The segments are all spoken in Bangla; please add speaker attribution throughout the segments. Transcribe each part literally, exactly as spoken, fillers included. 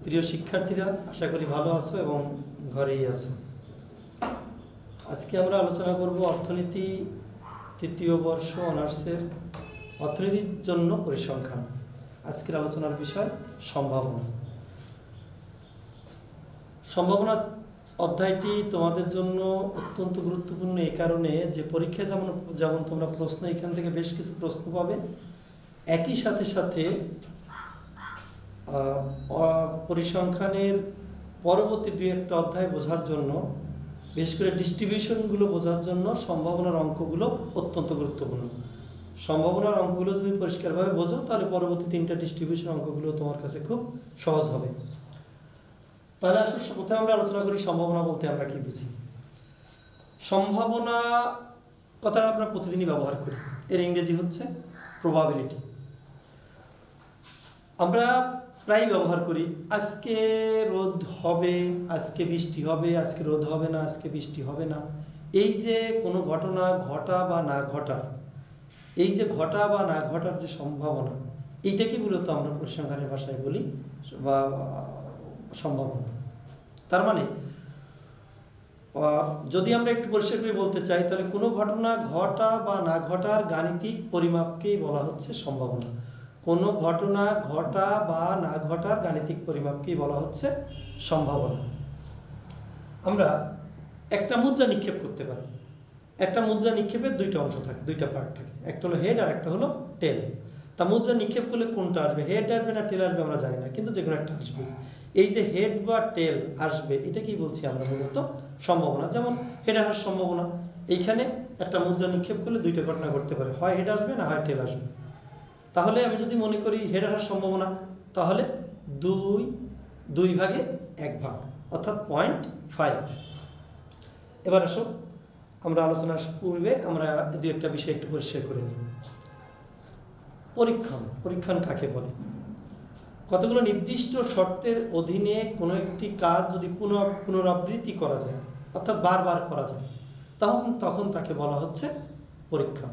Speaker 1: প্রিয় শিক্ষার্থীরা, আশা করি ভালো আছো এবং ঘরেই আছো। আজকে আমরা আলোচনা করব অর্থনীতি তৃতীয় বর্ষ অনার্সের অর্থনীতির জন্য পরিসংখ্যান। আজকের আলোচনার বিষয় সম্ভাবনা। সম্ভাবনা অধ্যায়টি তোমাদের জন্য অত্যন্ত গুরুত্বপূর্ণ এই কারণে যে পরীক্ষায় যেমন যেমন তোমরা প্রশ্ন এখান থেকে বেশ কিছু প্রশ্ন পাবে, একই সাথে সাথে পরিসংখ্যানের পরবর্তী দুই একটা অধ্যায় বোঝার জন্য, বিশেষ করে ডিস্ট্রিবিউশনগুলো বোঝার জন্য সম্ভাবনার অঙ্কগুলো অত্যন্ত গুরুত্বপূর্ণ। সম্ভাবনার অঙ্কগুলো যদি পরিষ্কারভাবে বোঝো তাহলে পরবর্তী তিনটা ডিস্ট্রিবিউশন অঙ্কগুলো তোমার কাছে খুব সহজ হবে। তাহলে আসলে প্রথমে আমরা আলোচনা করি সম্ভাবনা বলতে আমরা কি বুঝি। সম্ভাবনা কথাটা আমরা প্রতিদিনই ব্যবহার করি, এর ইংরেজি হচ্ছে প্রবাবিলিটি। আমরা প্রায় ব্যবহার করি আজকে রোদ হবে, আজকে বৃষ্টি হবে, আজকে রোদ হবে না, আজকে বৃষ্টি হবে না। এই যে কোনো ঘটনা ঘটা বা না ঘটার, এই যে ঘটা বা না ঘটার যে সম্ভাবনা, এইটাকে মূলত আমরা পরিসংখ্যানের ভাষায় বলি বা সম্ভাবনা। তার মানে যদি আমরা একটু পরিষ্কার করে বলতে চাই তাহলে কোনো ঘটনা ঘটা বা না ঘটার গাণিতিক পরিমাপকেই বলা হচ্ছে সম্ভাবনা। কোনো ঘটনা ঘটা বা না ঘটার গাণিতিক পরিমাপকেই বলা হচ্ছে সম্ভাবনা। আমরা একটা মুদ্রা নিক্ষেপ করতে পারি। একটা মুদ্রা নিক্ষেপের দুইটা অংশ থাকে, দুইটা পার্ট থাকে, একটা হলো হেড আর একটা হলো টেল। তা মুদ্রা নিক্ষেপ করলে কোনটা আসবে, হেড আসবে না টেল আসবে আমরা জানি না, কিন্তু যে কোনো একটা আসবে। এই যে হেড বা টেল আসবে, এটা কি বলছি আমরা মূলত সম্ভাবনা। যেমন হেড আসার সম্ভাবনা, এইখানে একটা মুদ্রা নিক্ষেপ করলে দুইটা ঘটনা ঘটতে পারে, হয় হেড আসবে না হয় টেল আসবে। তাহলে আমি যদি মনে করি হেড আসার সম্ভাবনা, তাহলে দুই দুই ভাগে এক ভাগ, অর্থাৎ পয়েন্ট ফাইভ। এবার আসো আমরা আলোচনার পূর্বে আমরা দু একটা বিষয় একটু পরিষ্কার করে নিই। পরীক্ষণ। পরীক্ষণ কাকে বলে? কতগুলো নির্দিষ্ট শর্তের অধীনে কোনো একটি কাজ যদি পুনঃ পুনরাবৃত্তি করা যায়, অর্থাৎ বারবার করা যায়, তখন তখন তাকে বলা হচ্ছে পরীক্ষণ।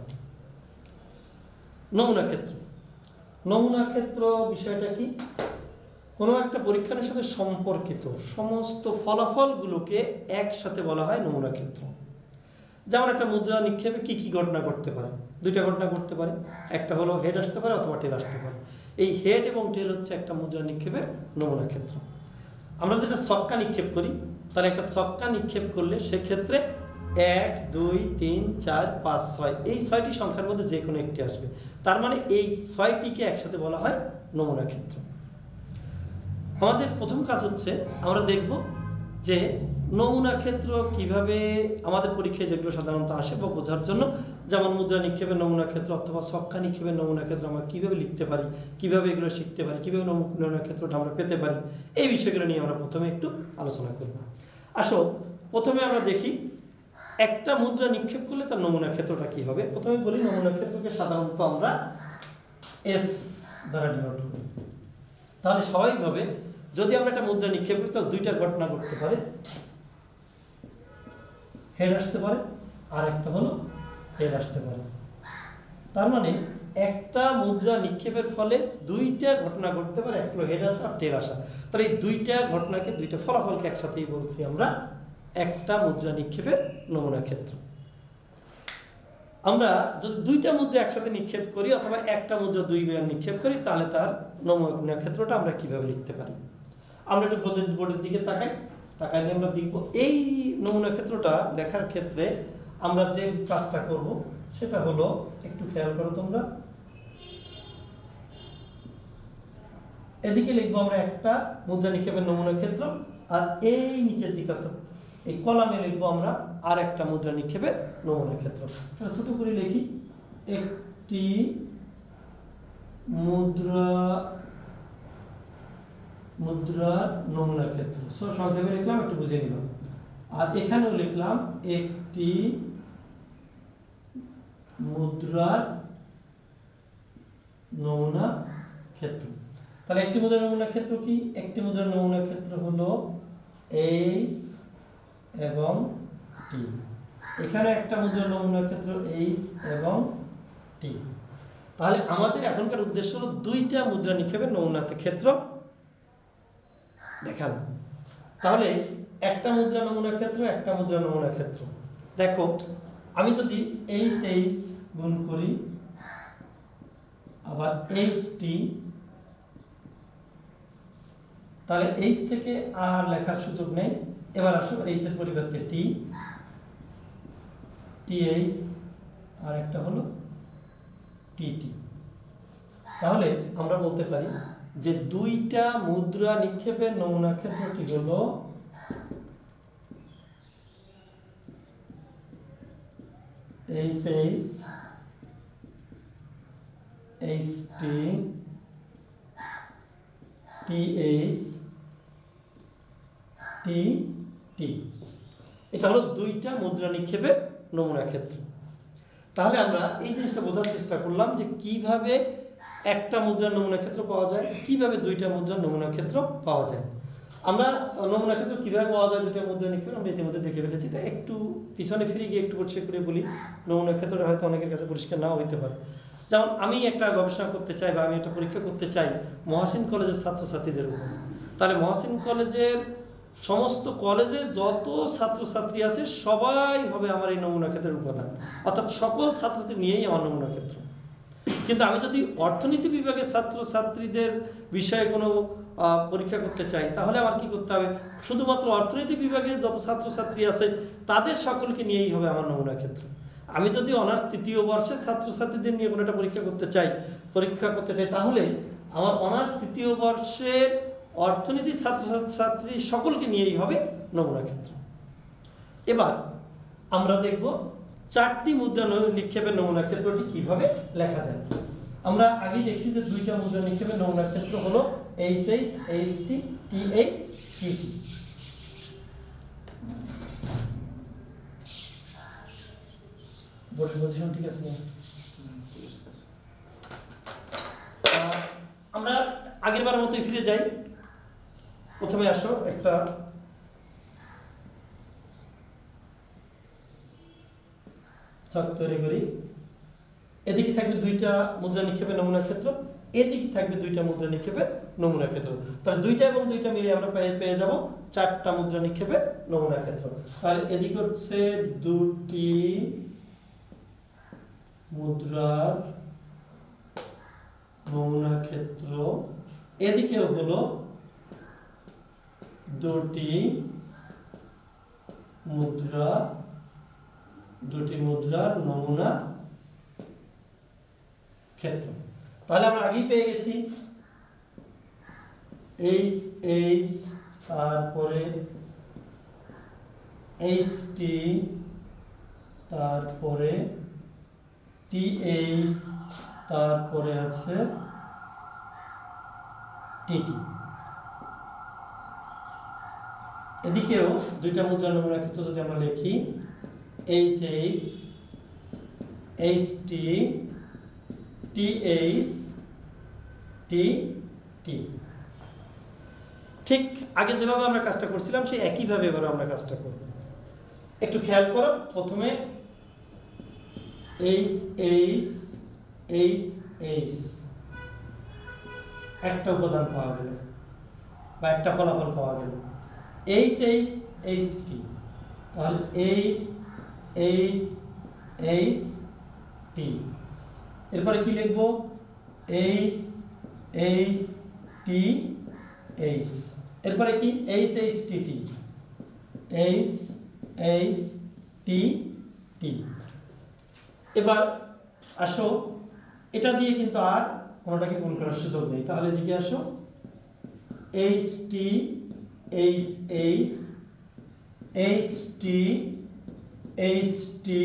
Speaker 1: নমুনা ক্ষেত্র। নমুনা ক্ষেত্র বিষয়টা কি? কোনো একটা পরীক্ষণের সাথে সম্পর্কিত সমস্ত ফলাফলগুলোকে একসাথে বলা হয় নমুনা ক্ষেত্র। যেমন একটা মুদ্রা নিক্ষেপে কি কি ঘটনা ঘটতে পারে? দুইটা ঘটনা ঘটতে পারে, একটা হলো হেড আসতে পারে অথবা টেল আসতে পারে। এই হেড এবং টেল হচ্ছে একটা মুদ্রা নিক্ষেপের নমুনা ক্ষেত্র। আমরা যেটা ছক্কা নিক্ষেপ করি, তাহলে একটা ছক্কা নিক্ষেপ করলে সেক্ষেত্রে এক দুই তিন চার পাঁচ ছয় এই ছয়টি সংখ্যার মধ্যে যে কোনো একটি আসবে। তার মানে এই ছয়টিকে একসাথে বলা হয় নমুনা ক্ষেত্র। আমাদের প্রথম কাজ হচ্ছে আমরা দেখব যে নমুনা ক্ষেত্র কিভাবে আমাদের পরীক্ষায় যেগুলো সাধারণত আসে বা বোঝার জন্য, যেমন মুদ্রা নিক্ষেপের নমুনা ক্ষেত্র অথবা ছক্কা নিক্ষেপের নমুনা ক্ষেত্র আমরা কীভাবে লিখতে পারি, কীভাবে এগুলো শিখতে পারি, কীভাবে নমুনা ক্ষেত্রটা আমরা পেতে পারি, এই বিষয়গুলো নিয়ে আমরা প্রথমে একটু আলোচনা করব। আসো প্রথমে আমরা দেখি একটা মুদ্রা নিক্ষেপ করলে তার নমুনা ক্ষেত্রটা কী হবে। প্রথমে বলি নমুনা ক্ষেত্রকে সাধারণত আমরা এস দ্বারা ডিনোট করি। তাহলে স্বাভাবিকভাবে যদি আমরা একটা মুদ্রা নিক্ষেপ করি তাহলে দুইটা ঘটনা ঘটতে পারে, হেড আসতে পারে আর একটা হলো টেল আসতে পারে। তার মানে একটা মুদ্রা নিক্ষেপের ফলে দুইটা ঘটনা ঘটতে পারে, একটা হলো হেড আসা আর টেল আসা। তাহলে এই দুইটা ঘটনাকে, দুইটা ফলাফলকে একসাথেই বলছি আমরা একটা মুদ্রা নিক্ষেপের নমুনা ক্ষেত্র। আমরা যদি দুইটা মুদ্রা একসাথে নিক্ষেপ করি অথবা একটা মুদ্রা দুইবার নিক্ষেপ করি, তাহলে তার নমুনা ক্ষেত্রটা আমরা কিভাবে লিখতে পারি। আমরা একটু বোর্ডের বোর্ডের দিকে তাকাই, তাকাই দিয়ে আমরা দেখব এই নমুনা ক্ষেত্রটা লেখার ক্ষেত্রে আমরা যে কাজটা করব সেটা হলো, একটু খেয়াল করো তোমরা, এদিকে লিখবো আমরা একটা মুদ্রা নিক্ষেপের নমুনা ক্ষেত্র, আর এই নিচের দিকে অর্থাৎ এই কলামে লিখবো আমরা আর একটা মুদ্রা নিক্ষেপের নমুনা ক্ষেত্র। তাহলে ছোট করে লিখি, একটি মুদ্রা মুদ্রার নমুনা ক্ষেত্র। সো সংক্ষেপে লিখলাম, একটু বুঝে নিলাম। আর এখানেও লিখলাম একটি মুদ্রার নমুনা ক্ষেত্র। তাহলে একটি মুদ্রার নমুনা ক্ষেত্র কি? একটি মুদ্রার নমুনা ক্ষেত্র হলো এইচ এবং টি। এখানে একটা মুদ্রার নমুনা ক্ষেত্র এইচ এবং টি। তাহলে আমাদের এখনকার উদ্দেশ্য হলো দুইটা মুদ্রা নিক্ষেপের নমুনা ক্ষেত্র দেখানো। তাহলে একটা মুদ্রা নমুনা ক্ষেত্র, একটা মুদ্রা নমুনা ক্ষেত্র। দেখো আমি যদি এইচ এইচ গুণ করি আবার এইচ টি, তাহলে এইচ থেকে আর লেখার সুযোগ নেই। এবার আসো এইচ এর পরিবর্তে টি, টিএইচ আর একটা হলো টিটি। তাহলে আমরা বলতে পারি যে দুইটা মুদ্রা নিক্ষেপের নমুনা ক্ষেত্রটি হলো H H, H T, T H, T T. এটা হলো দুইটা মুদ্রা নিক্ষেপের নমুনা ক্ষেত্র। তাহলে আমরা এই জিনিসটা বোঝার চেষ্টা করলাম যে কিভাবে একটা মুদ্রার নমুনা ক্ষেত্র পাওয়া যায়, কিভাবে দুইটা মুদ্রার নমুনা ক্ষেত্র পাওয়া যায়। আমরা নমুনা ক্ষেত্র কিভাবে পাওয়া যায় দুইটা মুদ্রা নিক্ষেপ আমরা ইতিমধ্যে দেখে ফেলেছি। তো একটু পিছনে ফিরে গিয়ে একটু পরিষ্কার করে বলি, নমুনা ক্ষেত্রটা হয়তো অনেকের কাছে পরিষ্কার নাও হইতে পারে। যেমন আমি একটা গবেষণা করতে চাই বা আমি একটা পরীক্ষা করতে চাই মহাসিন কলেজের ছাত্রছাত্রীদের উপর, তাহলে মহাসিন কলেজের সমস্ত কলেজে যত ছাত্রছাত্রী আছে সবাই হবে আমার এই নমুনা ক্ষেত্রের উপাদান, অর্থাৎ সকল ছাত্রছাত্রী নিয়েই আমার নমুনা ক্ষেত্র। কিন্তু আমি যদি অর্থনীতি বিভাগের ছাত্রছাত্রীদের বিষয়ে কোনো পরীক্ষা করতে চাই তাহলে আমার কি করতে হবে, শুধুমাত্র অর্থনীতি বিভাগের যত ছাত্রছাত্রী আছে তাদের সকলকে নিয়েই হবে আমার নমুনা ক্ষেত্র। আমি যদি অনার্স তৃতীয় বর্ষের ছাত্রছাত্রীদের নিয়ে কোনো একটা পরীক্ষা করতে চাই পরীক্ষা করতে চাই তাহলে আমার অনার্স তৃতীয় বর্ষের অর্থনীতির ছাত্রছাত্রী সকলকে নিয়েই হবে নমুনা ক্ষেত্র। এবার আমরা দেখব চারটি মুদ্রা নিক্ষেপের নমুনা ক্ষেত্রটি কিভাবে লেখা যায়। আমরা আগেই দেখছি যে দুইটা মুদ্রা নিক্ষেপের নমুনা ক্ষেত্র হলো H H, H T, T H, T T. বোর্ডের পজিশন ঠিক আছে? আমরা আগের বার মতোই ফিরে যাই। প্রথমে আসো একটা চার্ট তৈরি করি। এদিকে থাকবে দুইটা মুদ্রা নিক্ষেপের নমুনা ক্ষেত্র, এদিকে থাকবে দুইটা মুদ্রা নিক্ষেপের নমুনা ক্ষেত্র। তাহলে দুইটা এবং দুইটা মিলে আমরা পেয়ে যাব চারটা মুদ্রা নিক্ষেপের নমুনা ক্ষেত্র। তাহলে এদিকে হচ্ছে দুটি মুদ্রার নমুনা ক্ষেত্র, এদিকেও হলো দুটি মুদ্রা দুটি মুদ্রার নমুনা ক্ষেত্র। তাহলে আমরা আগেই পেয়ে গেছি এইচ এইচ, তারপরে এইচ টি, তারপরে টিএইচ, তারপরে আছে টিটি। এদিকেও দুইটা মুদ্রা নমুনা ক্ষেত্র যদি আমরা লিখি H H, H T, T H, T T. ঠিক আগে যেভাবে আমরা কাজটা করছিলাম সেই একইভাবে এবার আমরা কাজটা করব। একটু খেয়াল করো, প্রথমে এইচ এইচ, এইচ এইচ একটা উপাদান পাওয়া গেল বা একটা ফলাফল পাওয়া গেল। এইচ এইচ, এইচ টি, তাহলে এইচ এইচ, এইচ টি। এরপরে কি লিখব? H H, T H. এরপরে কি? H H, T T, H H, T T. এবার আসো, এটা দিয়ে কিন্তু আর কোনোটাকে গুণ করার সুযোগ নেই। তাহলে এদিকে আসো, H T, H H, H T, H T,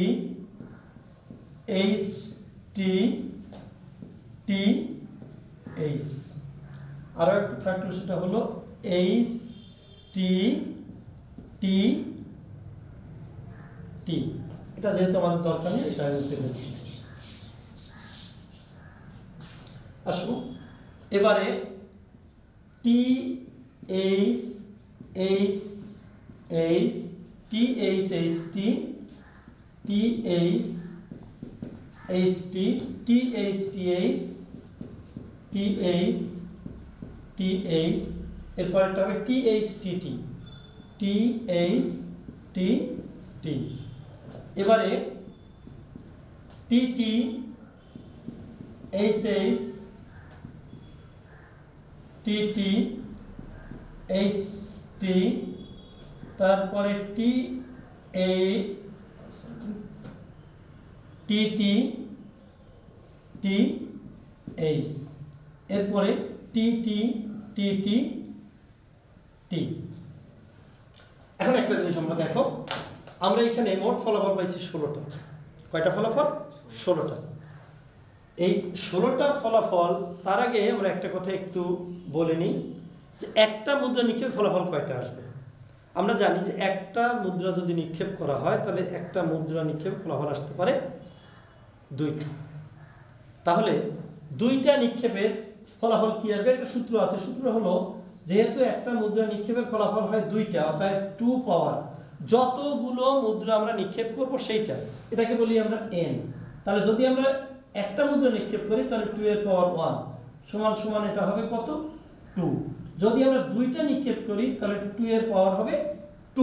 Speaker 1: H T, T H. আরও একটা থাকলো, সেটা হলো এইচ টি, টি টি। এটা যেহেতু আমাদের দরকার নেই এটা মুছে ফেলছি। আসুন এবারে T H, H H, T H, H T, T H, H T, T H, T H, T H, T H, এরপরেরটা হবে টি এইচ টি টি, টি এইচ টি টি। এবারে T T, H H, T T, H T, তারপরে টি এ টি টি, টি এইচ, এরপরে টি টি, টি টি, টি। এখন একটা জিনিস আমরা দেখো, আমরা এখানে মোট ফলাফল পাইছি ষোলোটা। কয়টা ফলাফল? ষোলোটা। এই ষোলোটা ফলাফল, তার আগে আমরা একটা কথা একটু বলে নিই যে একটা মুদ্রা নিক্ষেপ ফলাফল কয়টা আসবে। আমরা জানি যে একটা মুদ্রা যদি নিক্ষেপ করা হয় তাহলে একটা মুদ্রা নিক্ষেপ ফলাফল আসতে পারে দুইটা। তাহলে দুইটা নিক্ষেপের ফলাফল কি আসবে? একটা সূত্র আছে, সূত্র হলো যেহেতু একটা মুদ্রা নিক্ষেপের ফলাফল হয় দুইটা, অর্থাৎ টু পাওয়ার যতগুলো মুদ্রা আমরা নিক্ষেপ করব সেইটা, এটাকে বলি আমরা এন। তাহলে যদি আমরা একটা মুদ্রা নিক্ষেপ করি তাহলে টু এর পাওয়ার ওয়ান সমান সমান এটা হবে কত? টু। যদি আমরা দুইটা নিক্ষেপ করি তাহলে টু এর পাওয়ার হবে two,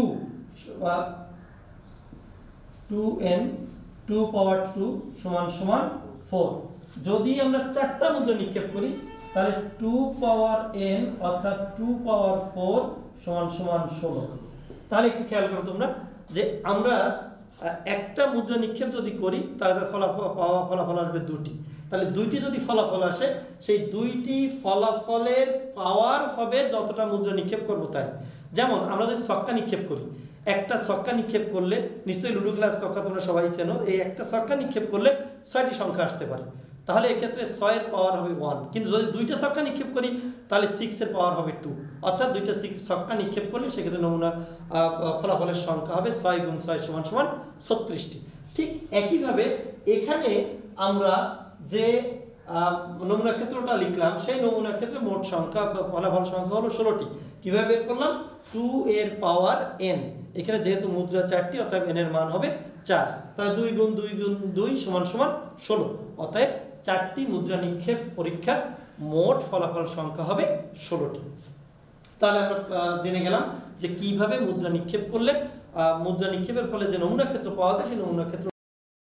Speaker 1: two N, two power two সমান সমান ফোর। যদি আমরা চারটা মুদ্রা নিক্ষেপ করি তাহলে টু পাওয়ার এন অর্থাৎ টু পাওয়ার ফোর সমান সমান ষোলো। তাহলে একটু খেয়াল করো তোমরা যে আমরা একটা মুদ্রা নিক্ষেপ যদি করি তাহলে তার ফলাফল পাওয়া ফলাফল আসবে দুটি। তাহলে দুইটি যদি ফলাফল আসে সেই দুইটি ফলাফলের পাওয়ার হবে যতটা মুদ্রা নিক্ষেপ করবো তাই। যেমন আমরা যদি ছক্কা নিক্ষেপ করি, একটা ছক্কা নিক্ষেপ করলে, নিশ্চয়ই লুডো ক্লাস ছক্কা তোমরা সবাই চেনো, এই একটা ছক্কা নিক্ষেপ করলে ছয়টি সংখ্যা আসতে পারে। তাহলে এক্ষেত্রে ছয়ের পাওয়ার হবে ওয়ান। কিন্তু যদি দুইটা ছক্কা নিক্ষেপ করি তাহলে সিক্সের পাওয়ার হবে টু, অর্থাৎ দুইটা ছক্কা নিক্ষেপ করলে সেক্ষেত্রে নমুনা ফলাফলের সংখ্যা হবে ছয় গুণ ছয় সমান সমান ছত্রিশটি। ঠিক একইভাবে এখানে আমরা যে নমুনা ক্ষেত্রটা লিখলাম সেই নমুনা ক্ষেত্রে মোট সংখ্যা ফলাফল সংখ্যা হলো ষোলোটি। কীভাবে বের করলাম? টু এর পাওয়ার এন, এখানে যেহেতু মুদ্রা চারটি অতএব এন এর মান হবে চার। তাহলে দুই গুণ দুই গুণ দুই সমান সমান ষোলো, অতএব চারটি মুদ্রা নিক্ষেপ পরীক্ষার মোট ফলাফল সংখ্যা হবে ষোলোটি। তাহলে আমরা জেনে গেলাম যে কিভাবে মুদ্রা নিক্ষেপ করলে মুদ্রা নিক্ষেপের ফলে যে নমুনা ক্ষেত্র পাওয়া যায় সেই নমুনা ক্ষেত্র